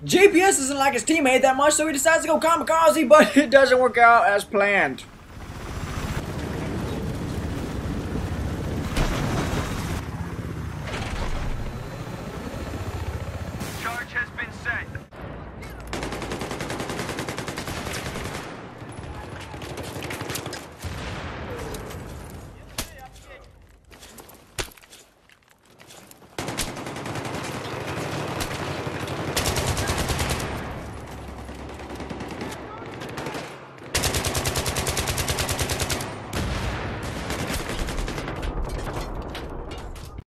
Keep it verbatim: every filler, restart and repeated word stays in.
G P S doesn't like his teammate that much, so he decides to go kamikaze, but it doesn't work out as planned.